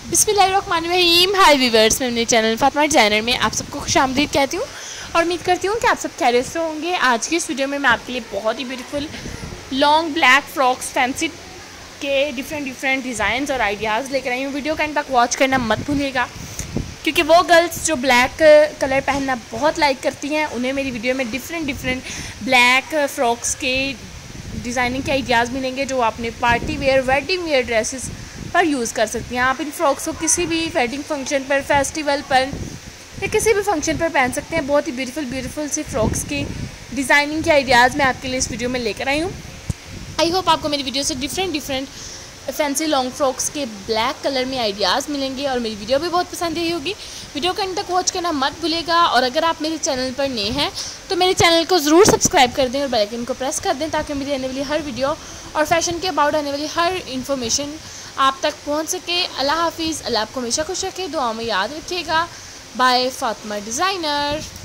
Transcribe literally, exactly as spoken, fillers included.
बिस्मिल्लाहिर्रहमानिर्रहीम। हाय व्यूअर्स, मैं अपने चैनल फातिमा डिज़ाइनर में आप सबको खुशामदीद कहती हूँ और उम्मीद करती हूँ कि आप सब खैरियत से होंगे। आज की इस वीडियो में मैं आपके लिए बहुत ही beautiful long black frocks fancy के डिफरेंट डिफरेंट डिज़ाइंस और आइडियाज़ लेकर आई हूँ। वीडियो का एंड तक वॉच करना मत भूलिएगा, क्योंकि वो गर्ल्स जो ब्लैक कलर पहनना बहुत लाइक करती हैं उन्हें मेरी वीडियो में डिफरेंट डिफरेंट ब्लैक फ्रॉक्स के डिज़ाइनिंग के आइडियाज़ मिलेंगे, जो आपने party wear wedding wear dresses पर यूज़ कर सकती हैं। आप इन फ्रॉक्स को किसी भी वेडिंग फंक्शन पर, फेस्टिवल पर या किसी भी फंक्शन पर पहन सकते हैं। बहुत ही ब्यूटीफुल ब्यूटीफुल सी फ्रॉक्स की डिज़ाइनिंग के आइडियाज़ मैं आपके लिए इस वीडियो में लेकर आई हूँ। आई होप आपको मेरी वीडियो से different different fancy long frocks के ब्लैक कलर में आइडियाज़ मिलेंगे और मेरी वीडियो भी बहुत पसंद आई होगी। वीडियो को अंत तक वॉच करना मत भूलेगा और अगर आप मेरे चैनल पर नए हैं तो मेरे चैनल को ज़रूर सब्सक्राइब कर दें और बेल आइकन को प्रेस कर दें, ताकि मेरी आने वाली हर वीडियो और फैशन के अबाउट आने वाली हर इन्फॉर्मेशन आप तक पहुंच सके। अल्लाह हाफिज़। अल्लाह आपको हमेशा खुश रखे, दुआ में याद रखिएगा। Bye Fatima designer.